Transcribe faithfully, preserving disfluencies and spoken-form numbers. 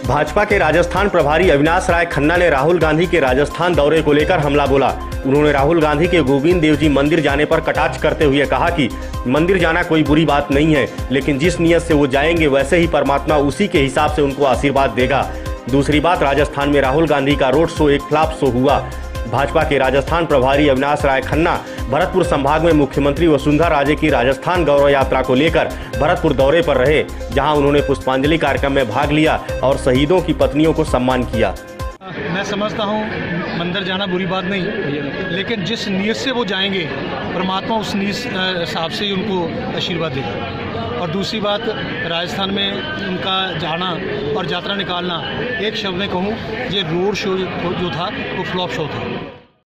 भाजपा के राजस्थान प्रभारी अविनाश राय खन्ना ने राहुल गांधी के राजस्थान दौरे को लेकर हमला बोला। उन्होंने राहुल गांधी के गोविंद देव जी मंदिर जाने पर कटाक्ष करते हुए कहा कि मंदिर जाना कोई बुरी बात नहीं है, लेकिन जिस नियत से वो जाएंगे वैसे ही परमात्मा उसी के हिसाब से उनको आशीर्वाद देगा। दूसरी बात, राजस्थान में राहुल गांधी का रोड शो एक फ्लॉप शो हुआ। भाजपा के राजस्थान प्रभारी अविनाश राय खन्ना भरतपुर संभाग में मुख्यमंत्री वसुंधरा राजे की राजस्थान गौरव यात्रा को लेकर भरतपुर दौरे पर रहे, जहां उन्होंने पुष्पांजलि कार्यक्रम में भाग लिया और शहीदों की पत्नियों को सम्मान किया। मैं समझता हूं मंदिर जाना बुरी बात नहीं, लेकिन जिस नीयत से वो जाएंगे परमात्मा उस हिसाब से ही उनको आशीर्वाद देगा। और दूसरी बात, राजस्थान में उनका जाना और यात्रा निकालना, एक शब्द में कहूँ, ये रोड शो जो था वो फ्लॉप शो था।